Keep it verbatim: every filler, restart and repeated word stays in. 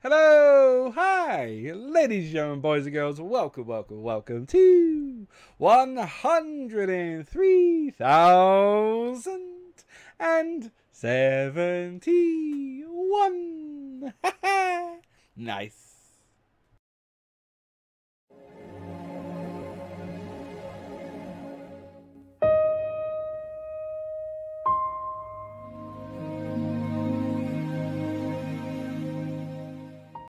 Hello, hi, ladies and gentlemen, boys and girls, welcome, welcome, welcome to one hundred three thousand seventy-one. Nice.